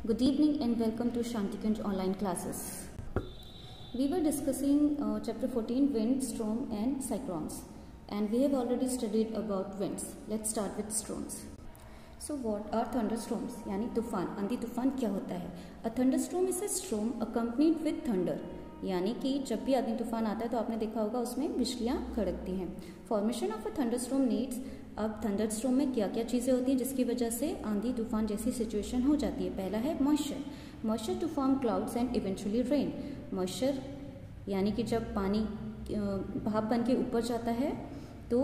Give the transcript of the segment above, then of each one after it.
Good evening and welcome to Shantikunj online classes. We were discussing chapter 14 wind, storm and cyclones, and we have already studied about winds. Let's start with storms. So what are thunderstorms? यानी तूफान, आंधी तूफान क्या होता है? A thunderstorm is a storm accompanied with thunder. यानी कि जब भी आंधी तूफान आता है तो आपने देखा होगा उसमें बिजलियाँ कड़कती हैं. Formation of a thunderstorm needs. अब थंडरस्टॉर्म में क्या क्या चीज़ें होती हैं जिसकी वजह से आंधी तूफान जैसी सिचुएशन हो जाती है. पहला है moisture to form clouds and eventually rain. Moisture यानी कि जब पानी भाप बन के ऊपर जाता है तो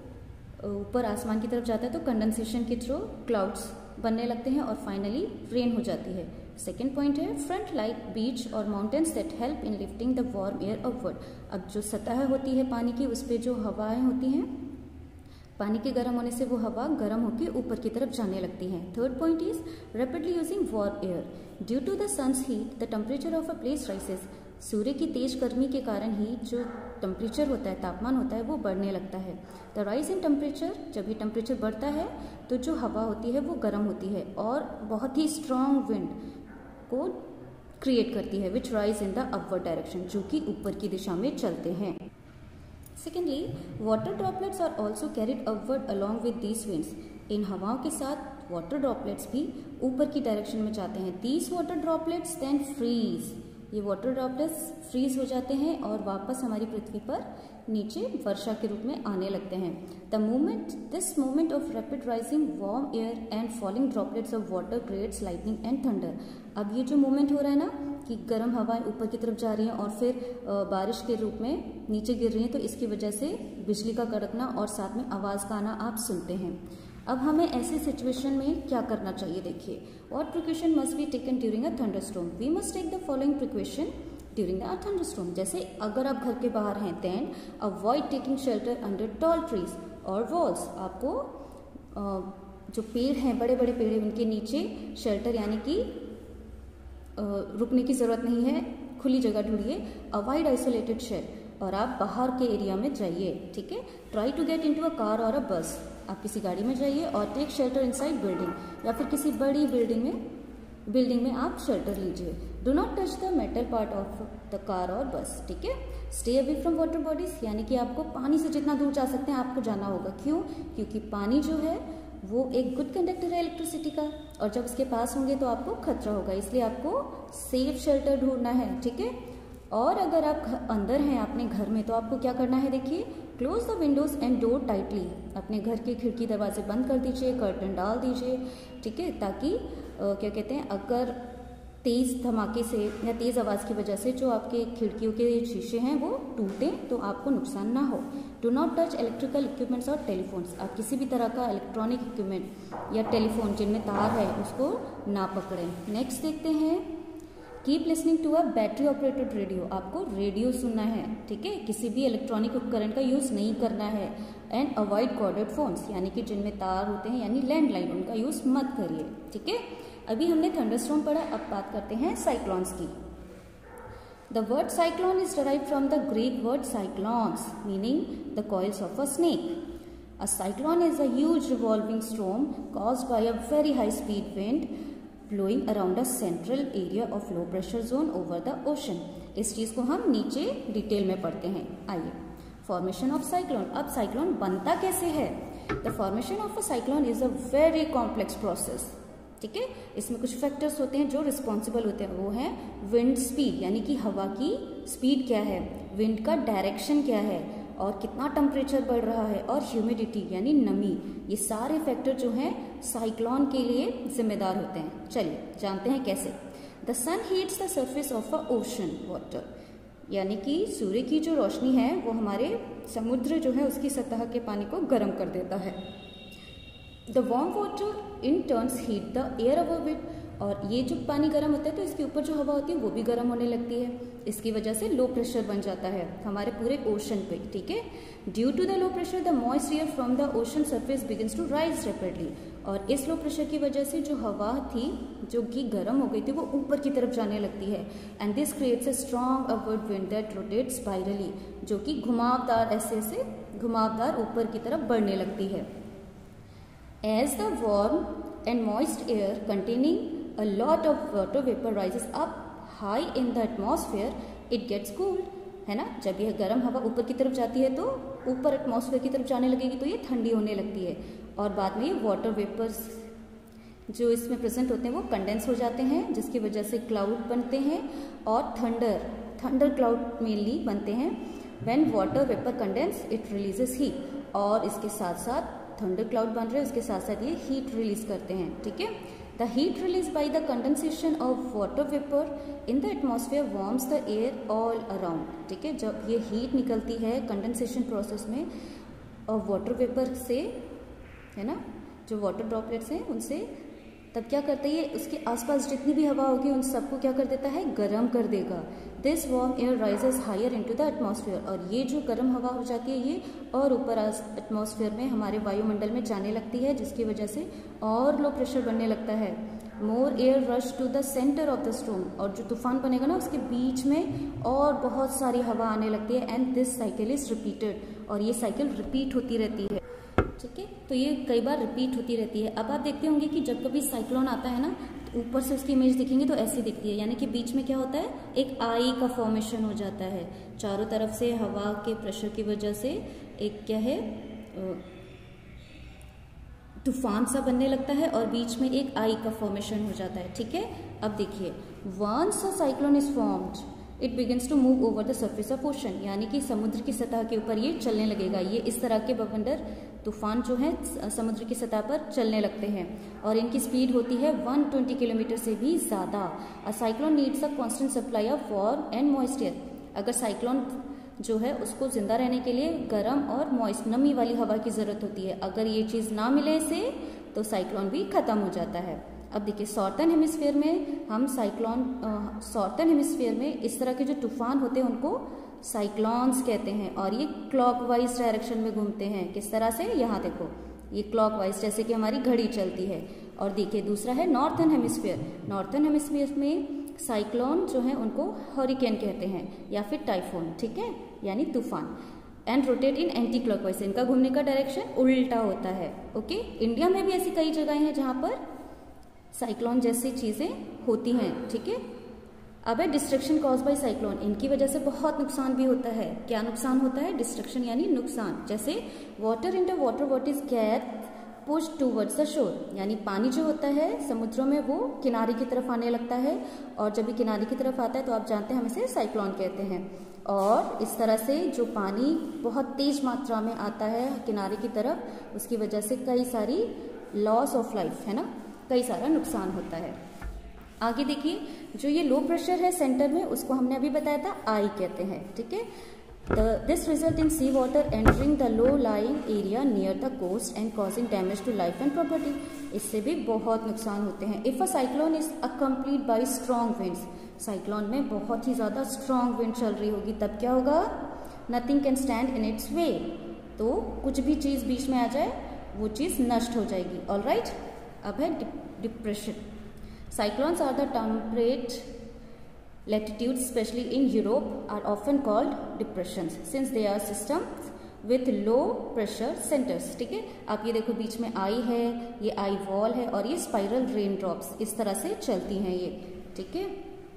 ऊपर आसमान की तरफ जाता है तो कंडेंसेशन के थ्रू क्लाउड्स बनने लगते हैं और फाइनली रेन हो जाती है. सेकेंड पॉइंट है फ्रंट लाइक बीच और mountains that help in lifting the warm air upward. अब जो सतह होती है पानी की उस पर जो हवाएं होती हैं पानी के गर्म होने से वो हवा गर्म होकर ऊपर की तरफ जाने लगती हैं. Third point is rapidly using warm air. Due to the sun's heat the temperature of a place rises. सूर्य की तेज गर्मी के कारण ही जो टेम्परेचर होता है, तापमान होता है, वो बढ़ने लगता है. द राइज इन टेम्परेचर, जब ये टेम्परेचर बढ़ता है तो जो हवा होती है वो गर्म होती है और बहुत ही स्ट्रॉन्ग विंड को क्रिएट करती है which rise in the upward direction, जो कि ऊपर की दिशा में चलते हैं. Secondly water droplets are also carried upward along with these winds. इन हवाओं के साथ वाटर ड्रॉपलेट्स भी ऊपर की डायरेक्शन में जाते हैं. These water droplets then freeze. ये वाटर ड्रॉपलेट्स फ्रीज हो जाते हैं और वापस हमारी पृथ्वी पर नीचे वर्षा के रूप में आने लगते हैं. This moment of rapid rising warm air and falling droplets of water creates lightning and thunder. अब ये जो मोमेंट हो रहा है ना कि गर्म हवाएं ऊपर की तरफ जा रही हैं और फिर बारिश के रूप में नीचे गिर रही हैं, तो इसकी वजह से बिजली का कड़कना और साथ में आवाज़ का आना आप सुनते हैं. अब हमें ऐसी सिचुएशन में क्या करना चाहिए. देखिए, what precaution must be taken during a thunderstorm. We must take the following precaution during the thunderstorm. जैसे अगर आप घर के बाहर हैं then avoid taking shelter under tall trees और वॉल्स. आपको जो पेड़ हैं, बड़े बड़े पेड़ हैं, उनके नीचे शेल्टर यानी कि रुकने की जरूरत नहीं है, खुली जगह ढूंढिए. अवॉइड आइसोलेटेड शेड, और आप बाहर के एरिया में जाइए. ठीक है. Try to get into a car और अ बस. आप किसी गाड़ी में जाइए और टेक शेल्टर इनसाइड बिल्डिंग, या फिर किसी बड़ी बिल्डिंग में आप शेल्टर लीजिए. Do not touch the metal part of the car और बस. ठीक है. Stay away from water bodies, यानी कि आपको पानी से जितना दूर जा सकते हैं आपको जाना होगा. क्यों? क्योंकि पानी जो है वो एक गुड कंडक्टर है इलेक्ट्रिसिटी का, और जब उसके पास होंगे तो आपको खतरा होगा, इसलिए आपको सेफ शेल्टर ढूंढना है. ठीक है. और अगर आप अंदर हैं अपने घर में तो आपको क्या करना है. देखिए, close the windows and door tightly. अपने घर के खिड़की दरवाजे बंद कर दीजिए, कर्टन डाल दीजिए. ठीक है. ताकि क्या कहते हैं, अगर तेज धमाके से या तेज आवाज़ की वजह से जो आपके खिड़कियों के शीशे हैं वो टूटें तो आपको नुकसान ना हो. Do not touch electrical equipments और टेलीफोन्स. आप किसी भी तरह का इलेक्ट्रॉनिक इक्विपमेंट या टेलीफोन जिनमें तार है उसको ना पकड़ें. नेक्स्ट देखते हैं, keep listening to a battery operated radio. आपको रेडियो सुनना है. ठीक है. किसी भी इलेक्ट्रॉनिक उपकरण का यूज़ नहीं करना है. एंड अवॉइड कॉर्डेड फोन्स, यानी कि जिनमें तार होते हैं यानी लैंडलाइन, उनका यूज़ मत करिए. ठीक है. अभी हमने थंडरस्टॉर्म पढ़ा, अब बात करते हैं साइक्लोन्स की. The word cyclone is derived from the Greek word cyclones meaning the coils of a snake. A cyclone is a huge revolving storm caused by a very high speed wind blowing around a central area of low pressure zone over the ocean. इस चीज़ को हम नीचे detail में पढ़ते हैं. आइए, formation of cyclone. अब cyclone बनता कैसे है. The formation of a cyclone is a very complex process. ठीक है. इसमें कुछ फैक्टर्स होते हैं जो रिस्पॉन्सिबल होते हैं. वो है विंड स्पीड, यानी कि हवा की स्पीड क्या है, विंड का डायरेक्शन क्या है, और कितना टेम्परेचर बढ़ रहा है, और ह्यूमिडिटी यानी नमी. ये सारे फैक्टर जो हैं साइक्लोन के लिए जिम्मेदार होते हैं. चलिए जानते हैं कैसे. The sun heats the surface of a ocean water, यानी कि सूर्य की जो रोशनी है वो हमारे समुद्र जो है उसकी सतह के पानी को गर्म कर देता है. The warm water in turns heat the air above it, और ये जो पानी गर्म होता है तो इसके ऊपर जो हवा होती है वो भी गर्म होने लगती है. इसकी वजह से लो प्रेशर बन जाता है हमारे पूरे ओशन पे. ठीक है. Due to the low pressure the moist air from the ocean surface begins to rise rapidly. और इस लो प्रेशर की वजह से जो हवा थी जो कि गर्म हो गई थी वो ऊपर की तरफ जाने लगती है. And this creates a strong upward wind that rotates spirally, जो कि घुमावदार ऐसे घुमावदार ऊपर की तरफ बढ़ने लगती है. As the warm and moist air containing a lot of water vapor rises up high in the atmosphere, it gets cooled, है ना। जब यह गर्म हवा ऊपर की तरफ जाती है तो ऊपर एटमॉस्फेयर की तरफ जाने लगेगी तो ये ठंडी होने लगती है, और बाद में ये वाटर वेपर्स जो इसमें प्रेजेंट होते हैं वो कंडेंस हो जाते हैं, जिसकी वजह से क्लाउड बनते हैं और थंडर क्लाउड मेनली बनते हैं। When water vapour condense it releases heat, और इसके साथ साथ थंडर क्लाउड बन रहे हैं, उसके साथ साथ ये हीट रिलीज करते हैं, ठीक है। The heat release by the condensation of water vapour in the atmosphere warms the air all around, ठीक है। जब ये हीट निकलती है कंडेंसेशन प्रोसेस में और वाटर वेपर से, है ना, जो वाटर ड्रॉपलेट्स हैं उनसे, तब क्या करता है ये उसके आसपास जितनी भी हवा होगी उन सबको क्या कर देता है, गर्म कर देगा। This warm air rises higher into the atmosphere, और ये जो गर्म हवा हो जाती है ये और ऊपर एटमॉस्फेयर में हमारे वायुमंडल में जाने लगती है, जिसकी वजह से और लो प्रेशर बनने लगता है। More air rush to the centre of the storm, और जो तूफान बनेगा ना उसके बीच में और बहुत सारी हवा आने लगती है। And this cycle is repeated, और ये साइकिल रिपीट होती रहती है, ठीक है। तो ये कई बार रिपीट होती रहती है। अब आप देखते होंगे कि जब कभी साइक्लोन आता है ना, तो ऊपर से उसकी इमेज दिखेंगे तो ऐसी दिखती है, यानी कि बीच में क्या होता है, एक आई का फॉर्मेशन हो जाता है। चारों तरफ से हवा के प्रेशर की वजह से एक क्या है, तूफान सा बनने लगता है और बीच में एक आई का फॉर्मेशन हो जाता है, ठीक है। अब देखिए, once a cyclone is formed it begins to move over the surface of ocean, यानी कि समुद्र की सतह के ऊपर ये चलने लगेगा। ये इस तरह के बवंडर तूफान जो है समुद्र की सतह पर चलने लगते हैं, और इनकी स्पीड होती है 120 किलोमीटर से भी ज़्यादा। A cyclone needs a constant supply of warm and moist air, अगर साइक्लोन जो है उसको जिंदा रहने के लिए गर्म और मॉइस्ट नमी वाली हवा की ज़रूरत होती है। अगर ये चीज़ ना मिले इसे तो साइक्लोन भी ख़त्म हो जाता है। अब देखिए, सॉर्थर्न हेमिस्फीयर में हम सॉर्थर्न हेमिस्फीयर में इस तरह के जो तूफान होते हैं उनको साइक्लोन्स कहते हैं, और ये क्लॉकवाइज डायरेक्शन में घूमते हैं। किस तरह से, यहाँ देखो, ये क्लॉकवाइज जैसे कि हमारी घड़ी चलती है। और देखिए दूसरा है नॉर्थर्न हेमिस्फीयर। नॉर्थर्न हेमिस्फीयर में साइक्लोन जो है उनको हरिकेन कहते हैं या फिर टाइफून, ठीक है, यानी तूफान। And rotate in anti clockwise, इनका घूमने का डायरेक्शन उल्टा होता है, ओके। इंडिया में भी ऐसी कई जगह हैं जहाँ पर साइक्लोन जैसी चीज़ें होती हैं, ठीक है। अब है डिस्ट्रक्शन कॉज बाय साइक्लोन, इनकी वजह से बहुत नुकसान भी होता है। क्या नुकसान होता है, डिस्ट्रक्शन यानी नुकसान। जैसे water in the water what is get push towards the shore, यानी पानी जो होता है समुद्रों में वो किनारे की तरफ आने लगता है, और जब भी किनारे की तरफ आता है तो आप जानते हैं हम इसे साइक्लोन कहते हैं। और इस तरह से जो पानी बहुत तेज मात्रा में आता है किनारे की तरफ, उसकी वजह से कई सारी लॉस ऑफ लाइफ, है ना, कई सारा नुकसान होता है। आगे देखिए, जो ये लो प्रेशर है सेंटर में, उसको हमने अभी बताया था आई कहते हैं, ठीक है। This result in sea water entering the low lying area near the coast and causing damage to life and property, इससे भी बहुत नुकसान होते हैं। If a cyclone is accompanied by strong winds, cyclone में बहुत ही ज़्यादा स्ट्रॉन्ग विंड चल रही होगी, तब क्या होगा, nothing can stand in its way, तो कुछ भी चीज़ बीच में आ जाए वो चीज़ नष्ट हो जाएगी, ऑलराइट। अब है depression. Cyclones are the temperate latitudes, especially in Europe, are often called depressions since they are systems with low pressure centers, ठीक है। आप ये देखो, बीच में आई है, ये आई वॉल है, और ये स्पाइरल रेन ड्रॉप्स इस तरह से चलती हैं ये, ठीक है।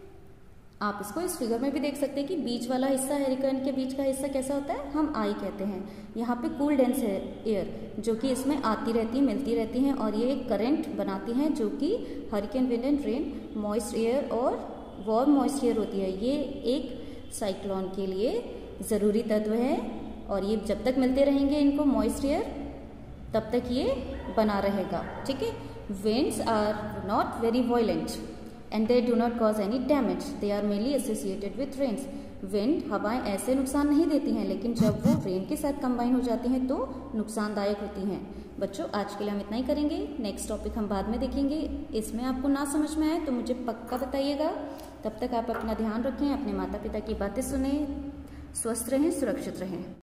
आप इसको इस फिगर में भी देख सकते हैं कि बीच वाला हिस्सा, हरिकेन के बीच का हिस्सा कैसा होता है, हम आई कहते हैं। यहाँ पे कूल डेंस है एयर जो कि इसमें आती रहती, मिलती रहती हैं, और ये एक करंट बनाती हैं जो कि hurricane wind and rain, moist air और वार्म मॉइस्ट एयर होती है। ये एक साइक्लोन के लिए ज़रूरी तत्व है, और ये जब तक मिलते रहेंगे इनको मॉइस्ट एयर, तब तक ये बना रहेगा, ठीक है। Winds are not very violent and they do not cause any damage, they are mainly associated with rains. Wind हवाएं ऐसे नुकसान नहीं देती हैं, लेकिन जब वो रेन के साथ कंबाइन हो जाती हैं तो नुकसानदायक होती हैं। बच्चों, आज के लिए हम इतना ही करेंगे, नेक्स्ट टॉपिक हम बाद में देखेंगे। इसमें आपको ना समझ में आए तो मुझे पक्का बताइएगा। तब तक आप अपना ध्यान रखें, अपने माता पिता की बातें सुनें, स्वस्थ रहें, सुरक्षित रहें।